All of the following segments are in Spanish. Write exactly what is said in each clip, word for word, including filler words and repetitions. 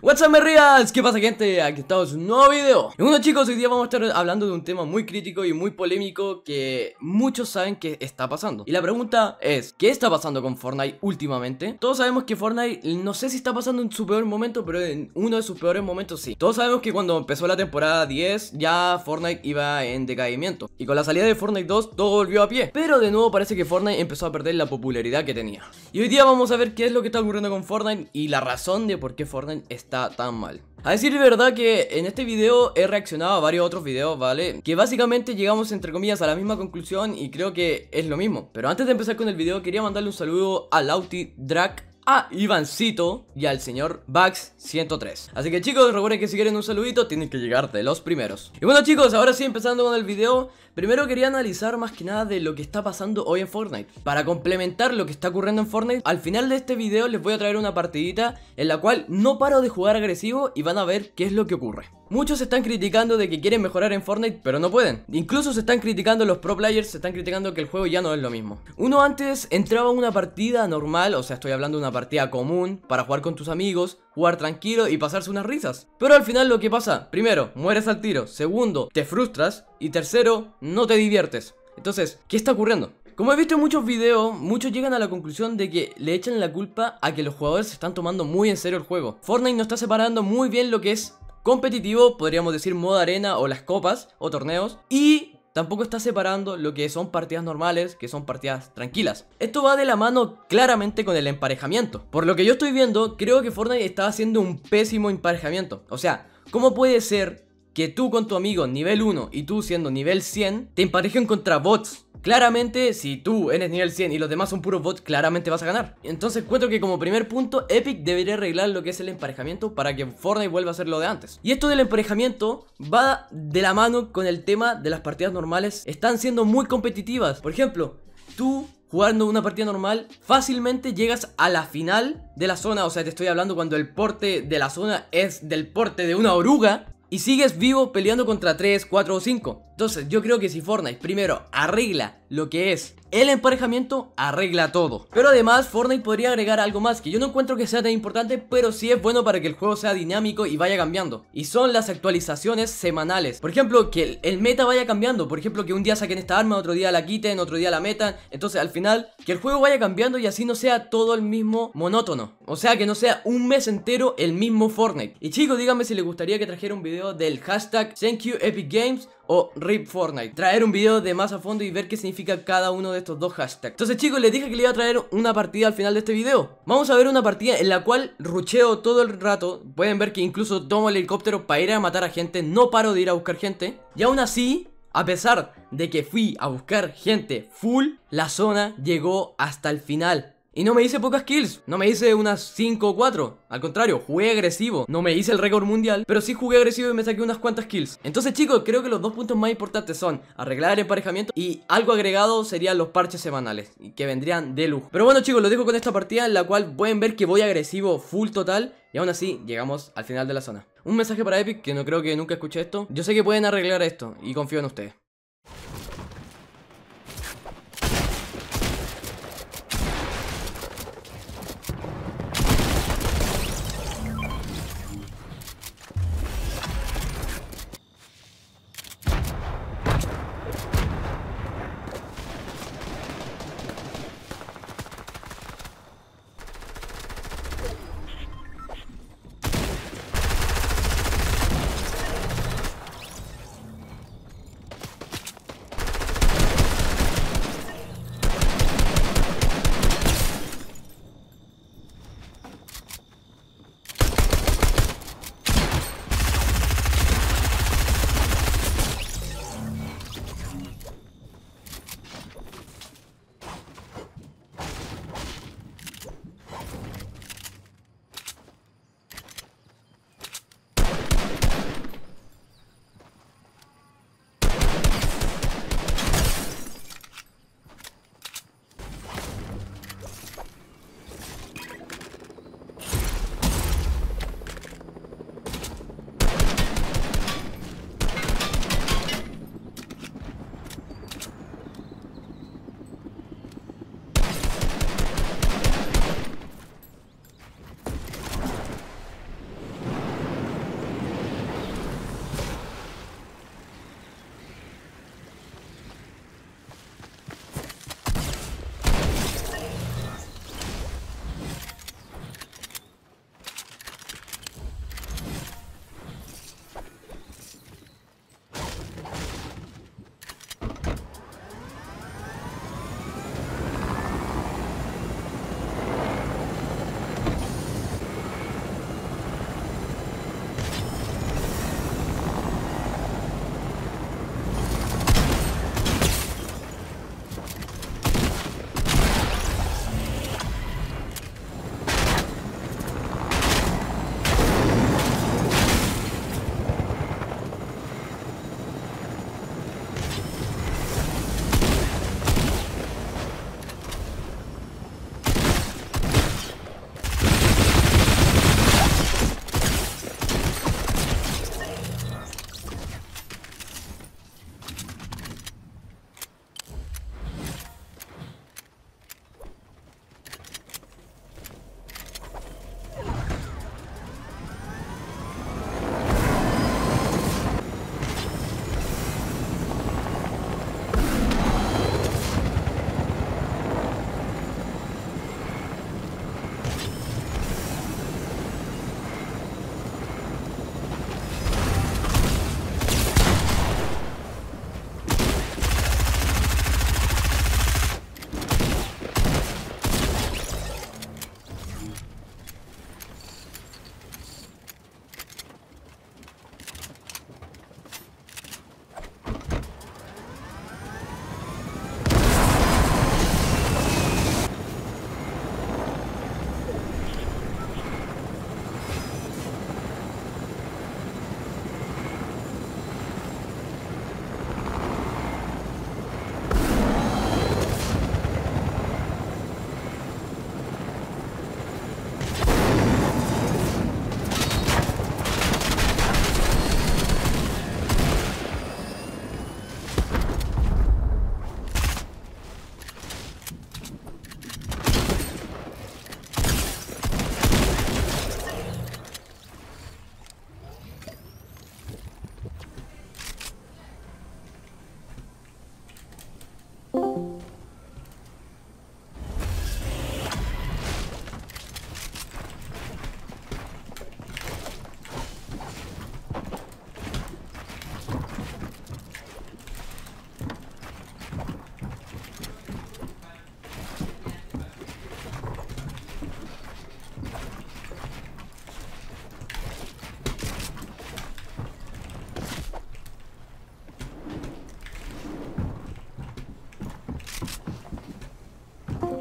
What's up, reals? ¿Qué pasa, gente? Aquí estamos en un nuevo video. Y bueno, chicos, hoy día vamos a estar hablando de un tema muy crítico y muy polémico que muchos saben que está pasando. Y la pregunta es, ¿qué está pasando con Fortnite últimamente? Todos sabemos que Fortnite, no sé si está pasando en su peor momento, pero en uno de sus peores momentos sí. Todos sabemos que cuando empezó la temporada diez, ya Fortnite iba en decaimiento. Y con la salida de Fortnite dos, todo volvió a pie. Pero de nuevo parece que Fortnite empezó a perder la popularidad que tenía. Y hoy día vamos a ver qué es lo que está ocurriendo con Fortnite y la razón de por qué Fortnite está Está tan mal. A decir de verdad que en este video he reaccionado a varios otros videos, ¿vale? Que básicamente llegamos entre comillas a la misma conclusión y creo que es lo mismo. Pero antes de empezar con el video quería mandarle un saludo a Lauti Drac, a Ivancito y al señor Bax ciento tres. Así que chicos, recuerden que si quieren un saludito tienen que llegar de los primeros. Y bueno chicos, ahora sí, empezando con el video. Primero quería analizar más que nada de lo que está pasando hoy en Fortnite. Para complementar lo que está ocurriendo en Fortnite, al final de este video les voy a traer una partidita en la cual no paro de jugar agresivo y van a ver qué es lo que ocurre. Muchos se están criticando de que quieren mejorar en Fortnite, pero no pueden. Incluso se están criticando los pro players, se están criticando que el juego ya no es lo mismo. Uno antes entraba a una partida normal, o sea, estoy hablando de una partida común, para jugar con tus amigos, jugar tranquilo y pasarse unas risas. Pero al final lo que pasa, primero, mueres al tiro. Segundo, te frustras. Y tercero, no te diviertes. Entonces, ¿qué está ocurriendo? Como he visto en muchos videos, muchos llegan a la conclusión de que le echan la culpa a que los jugadores se están tomando muy en serio el juego. Fortnite no está separando muy bien lo que es competitivo, podríamos decir modo arena o las copas o torneos, y tampoco está separando lo que son partidas normales, que son partidas tranquilas. Esto va de la mano claramente con el emparejamiento. Por lo que yo estoy viendo, creo que Fortnite está haciendo un pésimo emparejamiento. O sea, ¿cómo puede ser que tú con tu amigo nivel uno y tú siendo nivel cien te emparejen contra bots? Claramente, si tú eres nivel cien y los demás son puros bots, claramente vas a ganar. Entonces encuentro que como primer punto, Epic debería arreglar lo que es el emparejamiento para que Fortnite vuelva a ser lo de antes. Y esto del emparejamiento va de la mano con el tema de las partidas normales. Están siendo muy competitivas. Por ejemplo, tú jugando una partida normal, fácilmente llegas a la final de la zona. O sea, te estoy hablando cuando el porte de la zona es del porte de una oruga, y sigues vivo peleando contra tres, cuatro o cinco. Entonces yo creo que si Fortnite primero arregla lo que es el emparejamiento, arregla todo. Pero además Fortnite podría agregar algo más que yo no encuentro que sea tan importante, pero sí es bueno para que el juego sea dinámico y vaya cambiando. Y son las actualizaciones semanales. Por ejemplo, que el, el meta vaya cambiando. Por ejemplo, que un día saquen esta arma, otro día la quiten, otro día la metan. Entonces al final, que el juego vaya cambiando y así no sea todo el mismo monótono. O sea, que no sea un mes entero el mismo Fortnite. Y chicos, díganme si les gustaría que trajera un video del hashtag Thank you Epic Games o R I P Fortnite. Traer un video de más a fondo y ver qué significa cada uno de estos dos hashtags. Entonces chicos, les dije que le iba a traer una partida al final de este video. Vamos a ver una partida en la cual rusheo todo el rato. Pueden ver que incluso tomo el helicóptero para ir a matar a gente. No paro de ir a buscar gente. Y aún así, a pesar de que fui a buscar gente full, la zona llegó hasta el final. Y no me hice pocas kills, no me hice unas cinco o cuatro. Al contrario, jugué agresivo. No me hice el récord mundial, pero sí jugué agresivo y me saqué unas cuantas kills. Entonces chicos, creo que los dos puntos más importantes son arreglar el emparejamiento y algo agregado serían los parches semanales, y que vendrían de lujo. Pero bueno chicos, los dejo con esta partida en la cual pueden ver que voy agresivo full total. Y aún así, llegamos al final de la zona. Un mensaje para Epic, que no creo que nunca escuché esto. Yo sé que pueden arreglar esto y confío en ustedes.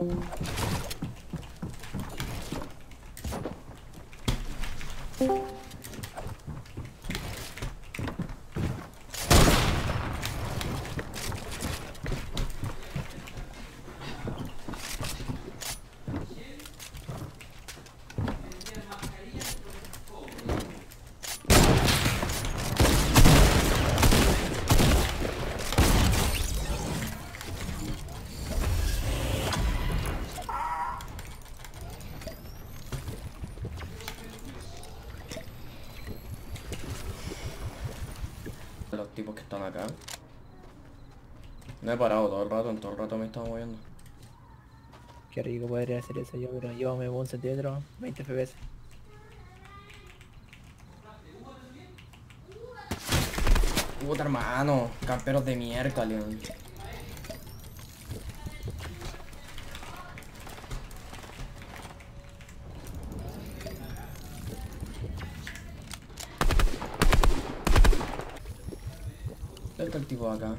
Los tipos que están acá. No he parado todo el rato, en todo el rato me he estado moviendo. Qué rico podría hacer eso yo, pero llévame un centímetro, veinte F P S. Puta hermano, camperos de miércoles. Cerca el tipo de acá.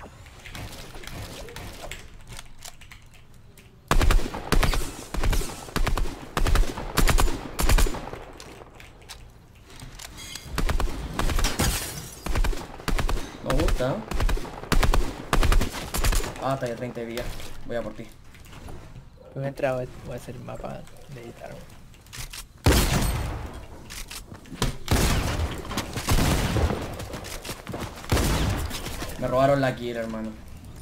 Me gusta. Ah, está de treinta días. Voy a por ti. Pues mientras voy voy a hacer el mapa de editar. Me robaron la kill, hermano.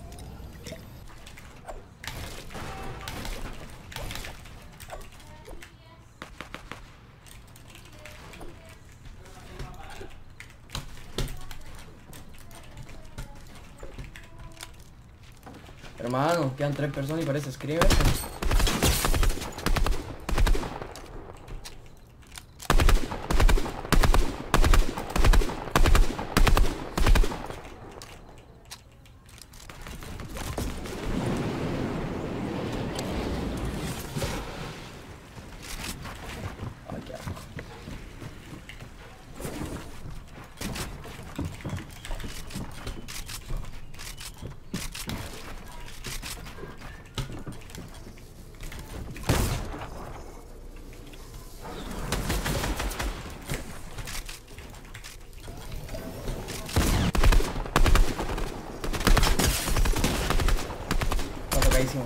Hermano, quedan tres personas y parece escribe. Ay, qué asco. Está tocadísimo.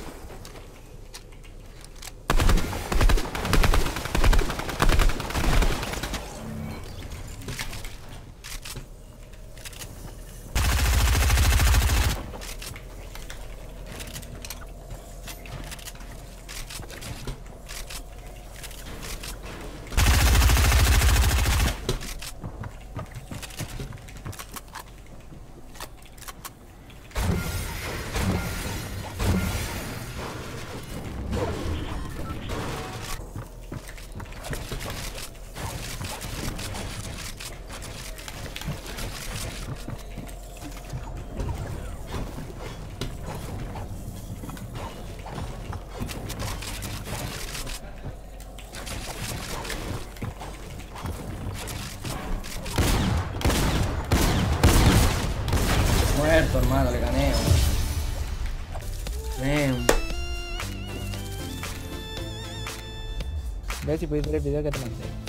Muerto, hermano, le gané. Man. Ve si podéis ver el video que te mandé.